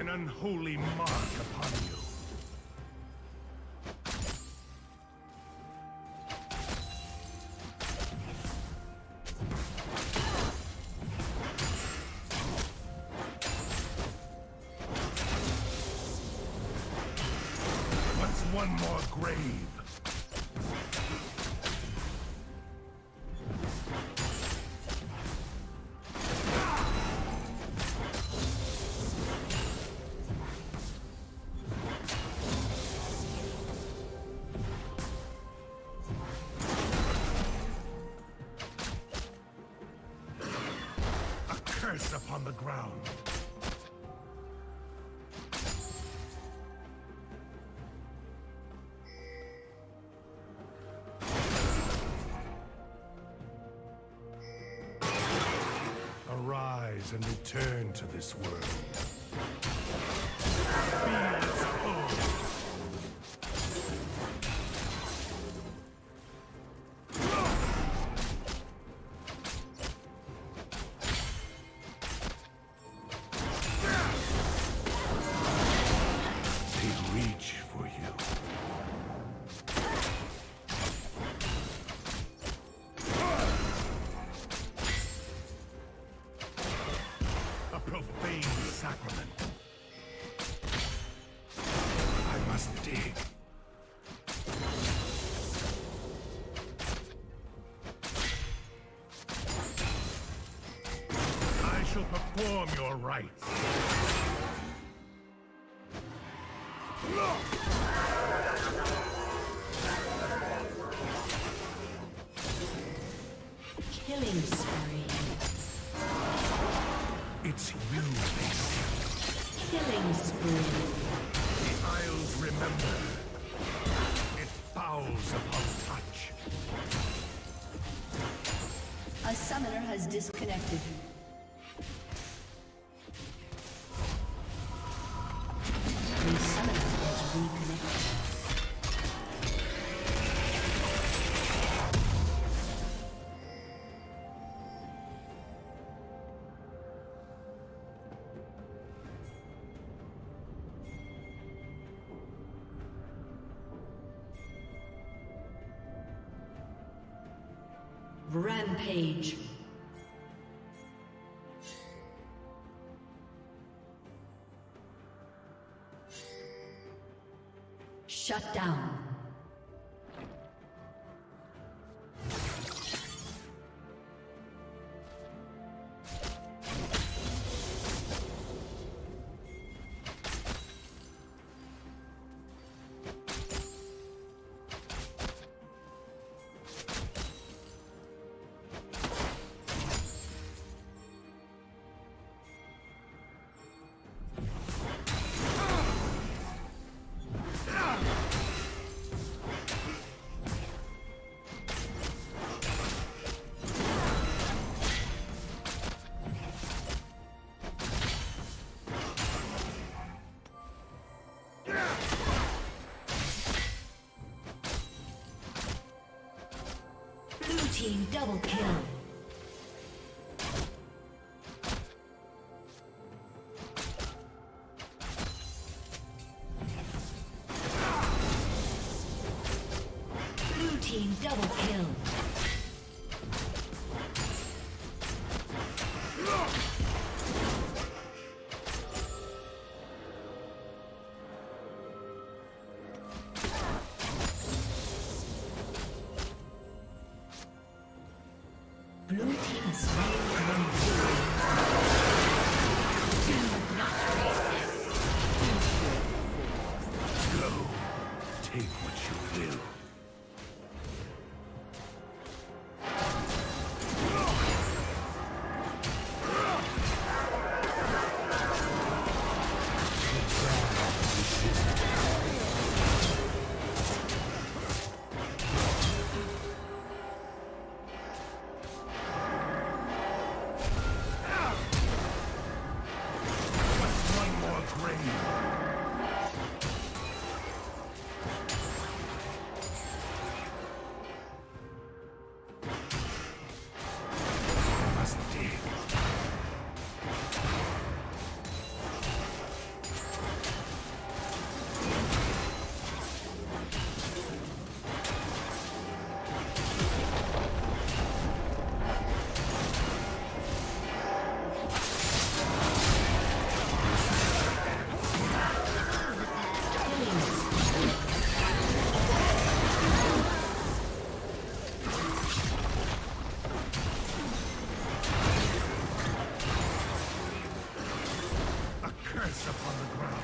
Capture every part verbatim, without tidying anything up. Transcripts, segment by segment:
an unholy mark upon you. What's one more grave? Upon the ground. Arise and return to this world. Feel its pull. Profane sacrament. I must dig. I shall perform your rites. Killing spree. It's you, Biscuit. Killing spree. The Isles remember. It fouls upon touch. A summoner has disconnected. The summoner has reconnected. Rampage. Shut down. Team double kill. Blue team double kill. Blue team Go. Take what you will. curse upon the ground.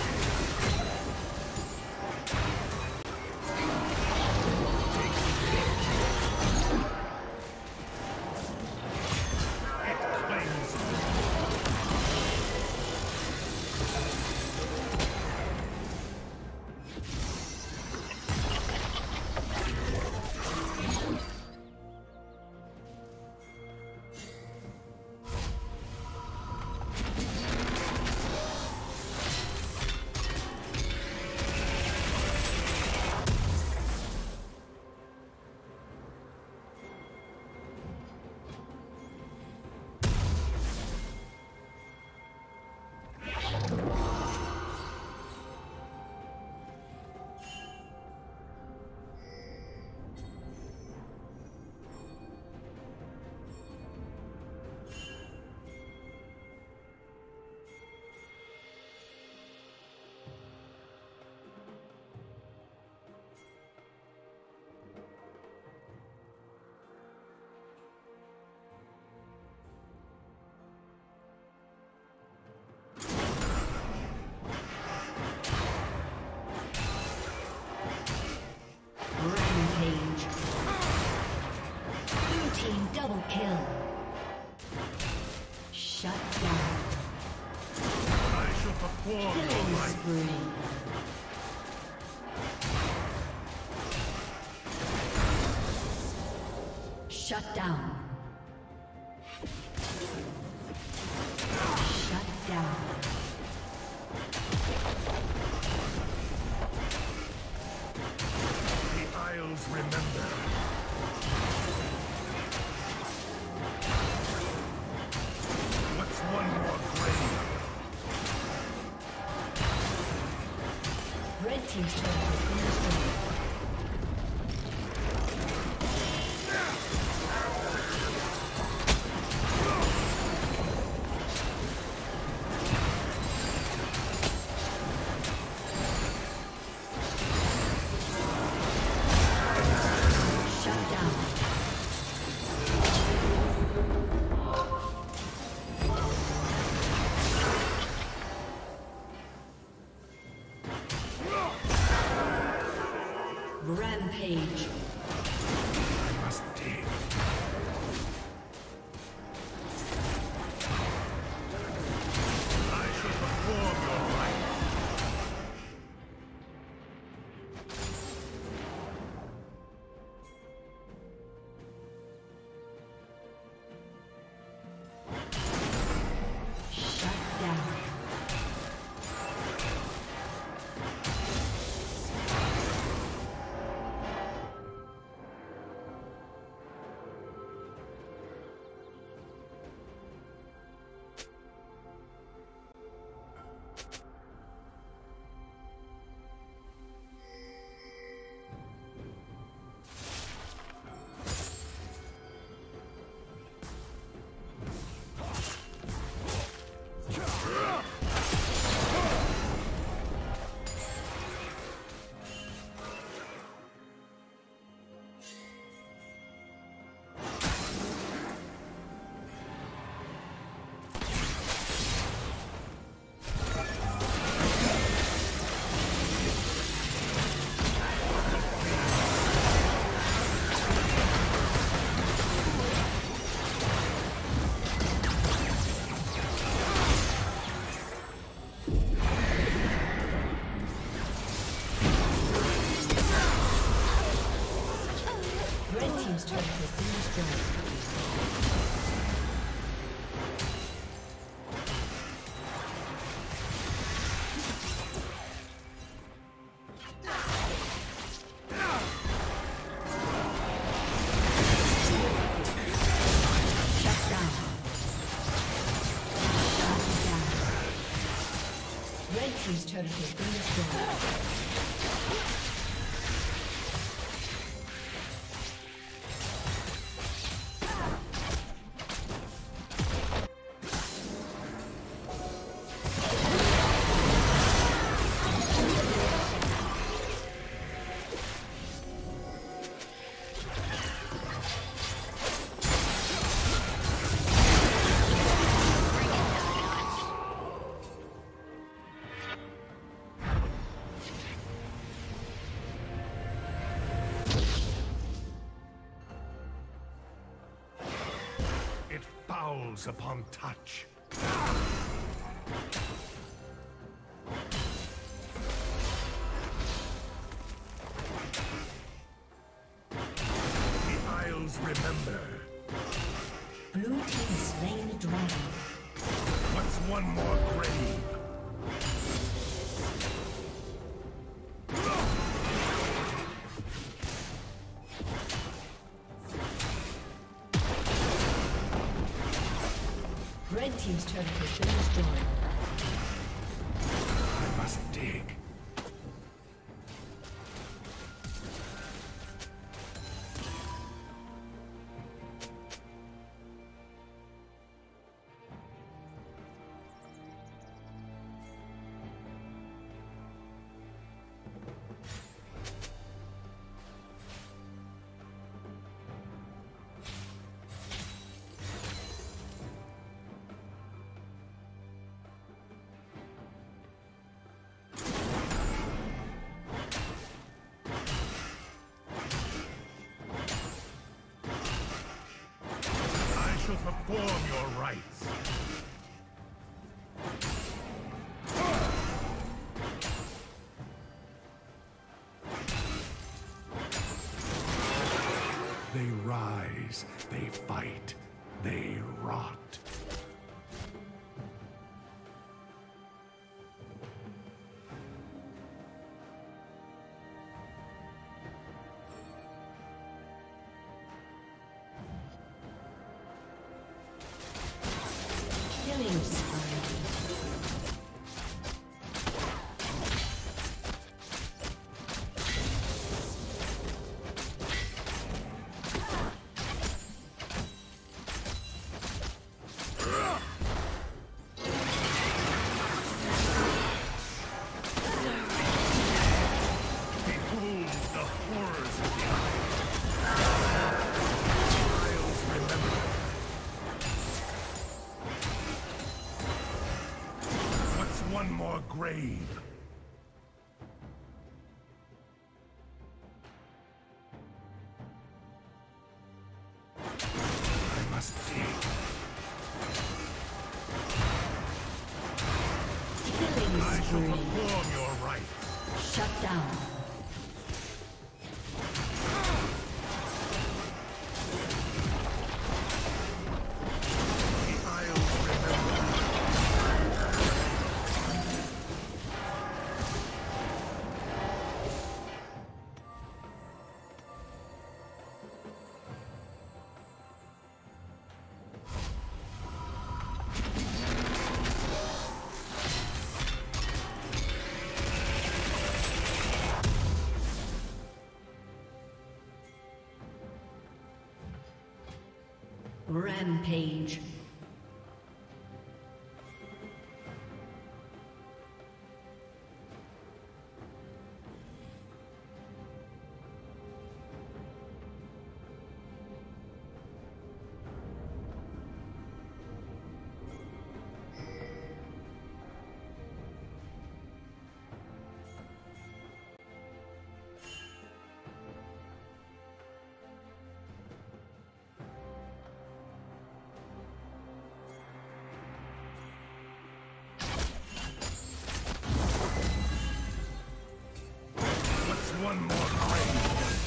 Double kill. Shut down. I shall perform Killing your spree. Shut down. Shut down. The Isles remember. One more grave. Red team's turret has been destroyed. Rampage. I must dig. I shall perform your right. Shut down. Team's turret has been destroyed. fouls upon touch. The Isles remember. Blue team slain the dragon. What's one more grave? Red team's turret has been destroyed. I must dig. Perform your rites. They rise, they fight, they rot. One more grave. I must dig. I shall perform your rites. Shut down. Rampage. One more grave.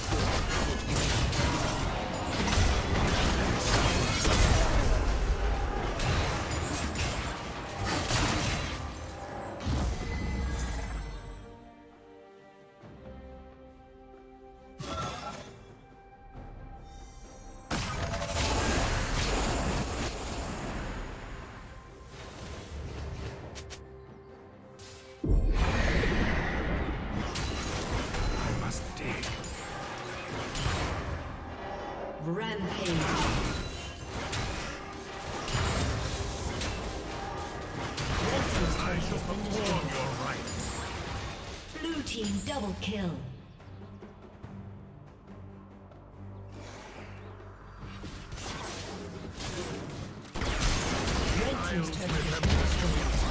Rampage. I shall perform your rites. Blue team double kill. Red team's turret has been destroyed.